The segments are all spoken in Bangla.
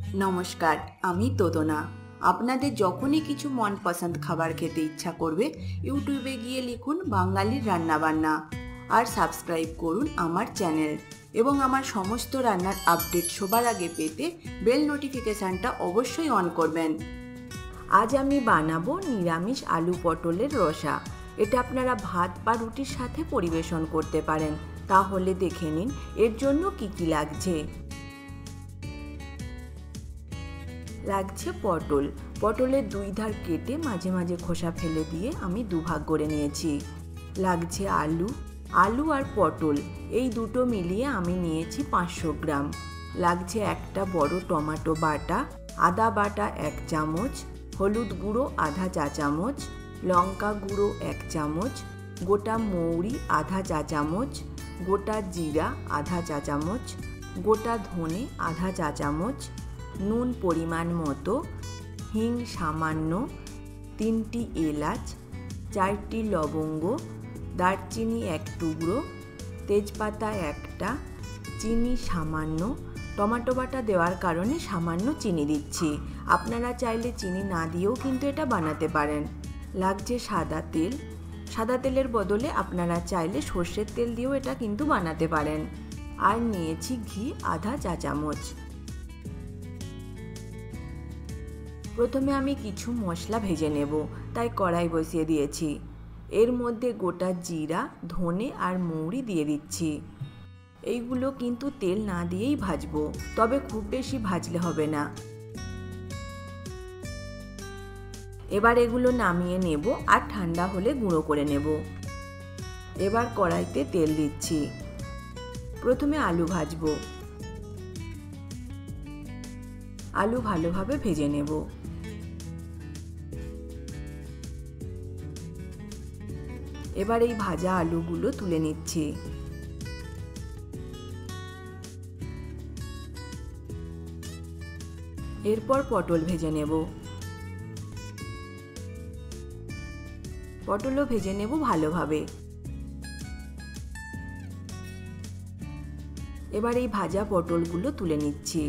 নমস্কার, আমি তোদনা। আপনাদের যখনই কিছু মনপসন্দ খাবার খেতে ইচ্ছা করবে, ইউটিউবে গিয়ে লিখুন বাঙালির রান্নাবান্না আর সাবস্ক্রাইব করুন আমার চ্যানেল এবং আমার সমস্ত রান্নার আপডেট সবার আগে পেতে বেল নোটিফিকেশানটা অবশ্যই অন করবেন। আজ আমি বানাবো নিরামিষ আলু পটলের রসা। এটা আপনারা ভাত বা রুটির সাথে পরিবেশন করতে পারেন। তাহলে দেখে নিন এর জন্য কি কি লাগছে। লাগছে পটল। পটলের দুই ধার কেটে মাঝে মাঝে খোসা ফেলে দিয়ে আমি দুভাগ করে নিয়েছি। লাগছে আলু আর পটল এই দুটো মিলিয়ে আমি নিয়েছি 500 গ্রাম। লাগছে একটা বড় টমেটো বাটা, আদা বাটা 1 চামচ, হলুদ গুঁড়ো আধা চা চামচ, লঙ্কা গুঁড়ো 1 চামচ, গোটা মৌরি আধা চা চামচ, গোটা জিরা আধা চা চামচ, গোটা ধনে আধা চা চামচ, নুন পরিমাণ মতো, হিং সামান্য, 3টি এলাচ, 4টি লবঙ্গ, দারচিনি 1 টুকরো, তেজপাতা 1টা, চিনি সামান্য। টমেটো বাটা দেওয়ার কারণে সামান্য চিনি দিচ্ছি। আপনারা চাইলে চিনি না দিয়েও কিন্তু এটা বানাতে পারেন। লাগছে সাদা তেল। সাদা তেলের বদলে আপনারা চাইলে সর্ষের তেল দিয়েও এটা কিন্তু বানাতে পারেন। আর নিয়েছি ঘি আধা চা চামচ। প্রথমে আমি কিছু মশলা ভেজে নেব, তাই কড়াই বসিয়ে দিয়েছি। এর মধ্যে গোটা জিরা, ধনে আর মৌরি দিয়ে দিচ্ছি। এইগুলো কিন্তু তেল না দিয়েই ভাজবো, তবে খুব বেশি ভাজলে হবে না। এবার এগুলো নামিয়ে নেব আর ঠান্ডা হলে গুঁড়ো করে নেব। এবার কড়াইতে তেল দিচ্ছি। প্রথমে আলু ভাজবো। আলু ভালোভাবে ভেজে নেব। এবার এই ভাজা আলুগুলো তুলে নিচ্ছি। এরপর পটল ভেজে নেব। পটলও ভেজে নেব ভালোভাবে। এবার এই ভাজা পটলগুলো তুলে নিচ্ছি।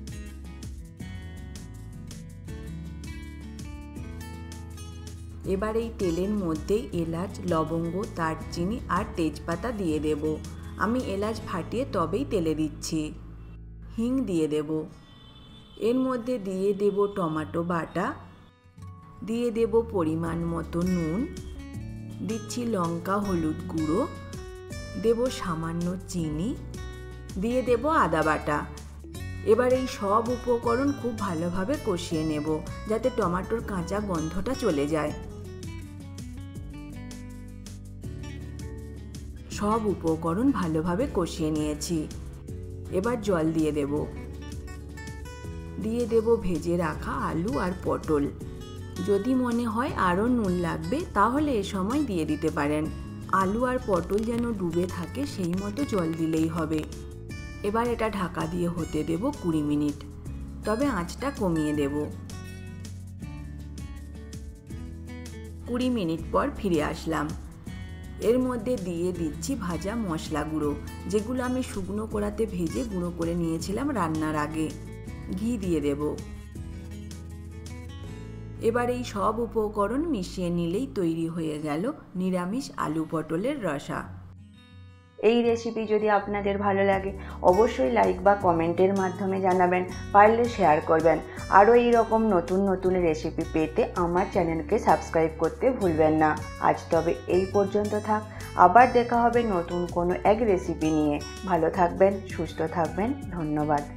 এবার এই তেলের মধ্যেই এলাচ, লবঙ্গ, দারচিনি আর তেজপাতা দিয়ে দেব। আমি এলাচ ফাটিয়ে তবেই তেলে দিচ্ছি। হিং দিয়ে দেব। এর মধ্যে দিয়ে দেব টমেটো বাটা, দিয়ে দেব পরিমাণ মতো নুন, দিচ্ছি লঙ্কা হলুদ গুঁড়ো, দেব সামান্য চিনি, দিয়ে দেব আদা বাটা। এবার এই সব উপকরণ খুব ভালোভাবে কষিয়ে নেব, যাতে টমেটোর কাঁচা গন্ধটা চলে যায়। সব উপকরণ ভালোভাবে কষিয়ে নিয়েছি। এবার জল দিয়ে দেব। দিয়ে দেব ভেজে রাখা আলু আর পটল। যদি মনে হয় আরও নুন লাগবে তাহলে এ সময় দিয়ে দিতে পারেন। আলু আর পটল যেন ডুবে থাকে সেই মতো জল দিলেই হবে। এবার এটা ঢাকা দিয়ে হতে দেব 20 মিনিট, তবে আঁচটা কমিয়ে দেব। 20 মিনিট পর ফিরে আসলাম। এর মধ্যে দিয়ে দিচ্ছি ভাজা মশলা গুঁড়ো, যেগুলো আমি শুকনো কড়াতে ভেজে গুঁড়ো করে নিয়েছিলাম রান্নার আগে। ঘি দিয়ে দেব। এবার এই সব উপকরণ মিশিয়ে নিলেই তৈরি হয়ে গেল নিরামিষ আলু পটলের রসা। এই রেসিপি যদি আপনাদের ভালো লাগে অবশ্যই লাইক বা কমেন্টের মাধ্যমে জানাবেন, পারলে শেয়ার করবেন। আরও এই রকম নতুন নতুন রেসিপি পেতে আমার চ্যানেলকে সাবস্ক্রাইব করতে ভুলবেন না। আজ তবে এই পর্যন্ত থাক, আবার দেখা হবে নতুন কোনো এক রেসিপি নিয়ে। ভালো থাকবেন, সুস্থ থাকবেন, ধন্যবাদ।